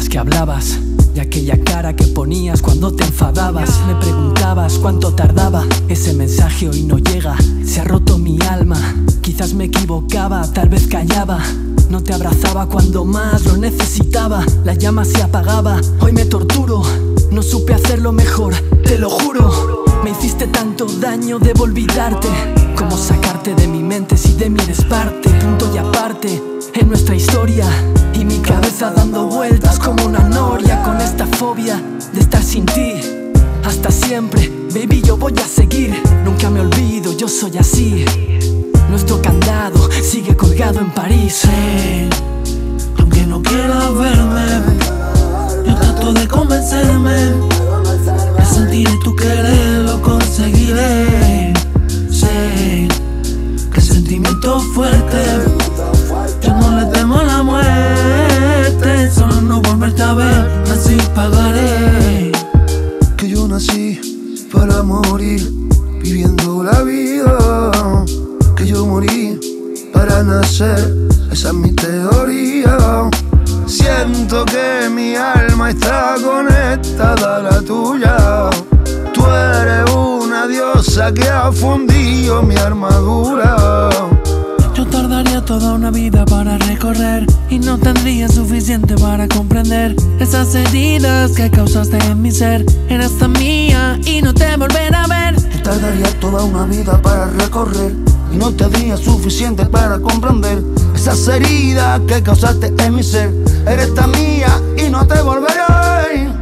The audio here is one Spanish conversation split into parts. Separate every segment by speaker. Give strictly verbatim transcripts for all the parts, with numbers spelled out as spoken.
Speaker 1: que hablabas y aquella cara que ponías cuando te enfadabas. Me preguntabas cuánto tardaba, ese mensaje hoy no llega. Se ha roto mi alma, quizás me equivocaba, tal vez callaba. No te abrazaba cuando más lo necesitaba. La llama se apagaba, hoy me torturo. No supe hacerlo mejor, te lo juro. Me hiciste tanto daño, debo olvidarte. ¿Cómo sacarte de mi mente si de mí eres parte? Punto y aparte en nuestra historia, y mi cabeza dando vueltas como una noria, con esta fobia de estar sin ti. Hasta siempre, baby, yo voy a seguir. Nunca me olvido, yo soy así. Nuestro candado sigue colgado en París.
Speaker 2: Sí, aunque no quieras verme, yo trato de convencerme. Que sentiré tu querer, lo conseguiré. Sí, que sentimiento fuerte. Yo no le temo a la muerte, solo no volverte a ver, así pagaré.
Speaker 3: Que yo nací para morir, viviendo la vida. Que yo morí para nacer, esa es mi teoría. Siento que mi alma está conectada a la tuya. Tú eres una diosa que ha fundido mi armadura.
Speaker 2: Yo tardaría toda una vida para recorrer y no tendría suficiente para comprender esas heridas que causaste en mi ser. Eres tan mía y no te volveré a ver.
Speaker 3: Yo tardaría toda una vida para recorrer y no tendría suficiente para comprender esas heridas que causaste en mi ser. Eres tan mía y no te volveré a ver.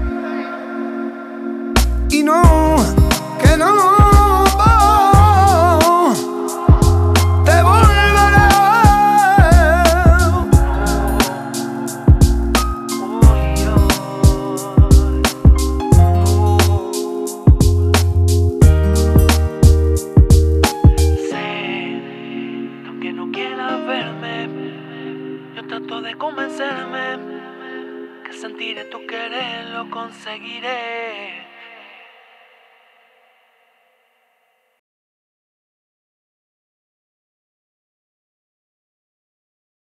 Speaker 3: Y no, que no.
Speaker 2: Yo trato de convencerme que sentiré tu querer, lo conseguiré.